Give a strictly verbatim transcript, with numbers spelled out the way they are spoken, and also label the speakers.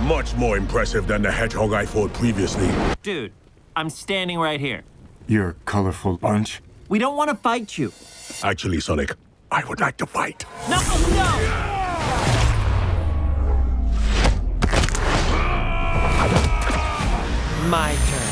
Speaker 1: Much more impressive than the hedgehog I fought previously.
Speaker 2: Dude, I'm standing right here.
Speaker 3: You're a colorful bunch.
Speaker 2: We don't want to fight you.
Speaker 1: Actually, Sonic, I would like to fight.
Speaker 2: No, no! My turn.